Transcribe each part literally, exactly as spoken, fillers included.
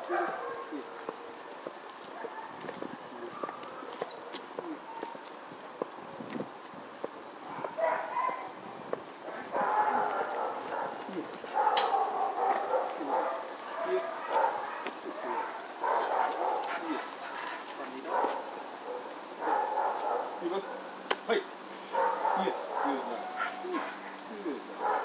Hey! Yeah, good lad. Good lad.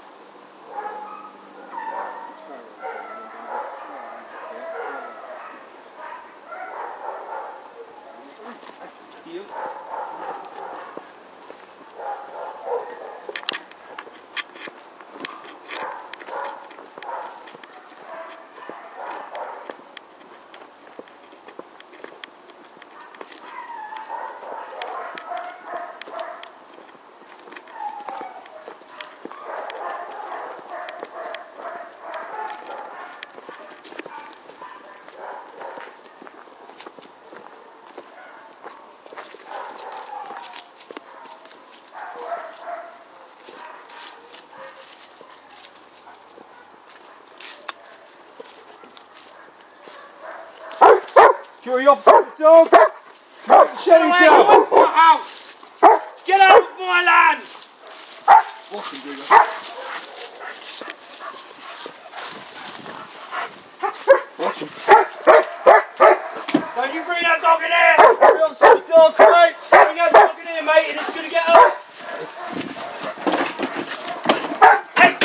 Heel. Secure your opposite dog. Show yourself. House. Get out of my land. Watch him, Greebo. Watch him. Don't you bring that dog in here. Secure your opposite dog, mate. Bring that dog in here, mate, and it's going to get up. Hey.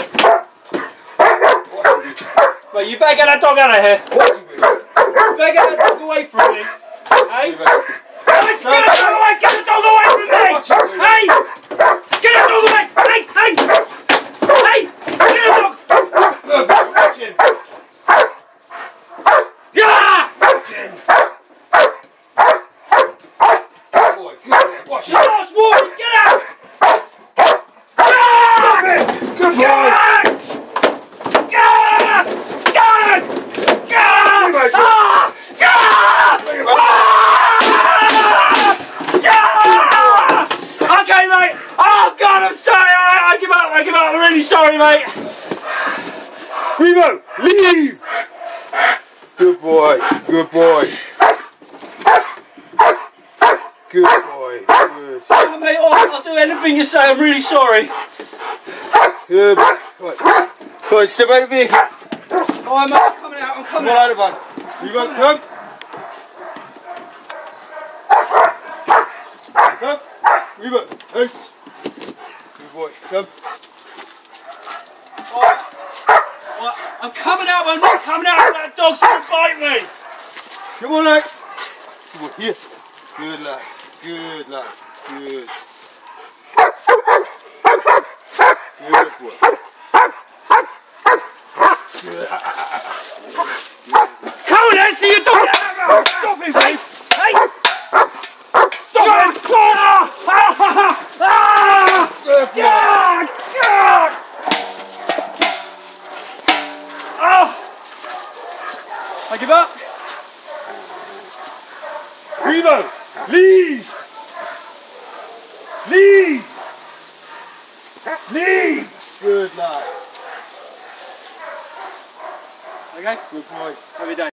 Mate, you better get that dog out of here. Watch him, Greebo. You better get that dog away from me. Hey. Guys, get the dog away! Get the dog away from me! Hey! Get the dog away! Hey! Hey! Hey! Get the dog! Good, watch him. Yeah! Watch him. Good boy, good boy. Watch him. Last warning! Get out! Stop it. Good boy. Yeah! Yeah! Yeah! Greebo, Yeah! Ah! Yeah! Greebo. Okay, mate. Oh God, I'm sorry. I, I give up. I give up. I'm really sorry, mate. Greebo, leave! Good boy, good boy. Good boy, good. Oh, mate, I'll, I'll do anything you say. I'm really sorry. Good boy. Come on, come on, step out of here. Oh, mate, I'm coming out. I'm Come coming on, out. out of one. Greebo, come. Come. Greebo, out. Good boy, come. Oh, oh, I'm coming out. I'm not coming out. That dog's going to bite me. Come on, out. Come on, here. Good lad, good lad, good. Good boy. Good. Come on, let's see your dog. Stop him, Dave. Hey! Stop him. Ah! Ah! Ah! Good boy. God! God! Oh! I give up. Greebo, leave. Leave. Leave. Good lad. Okay. Good boy. Every day.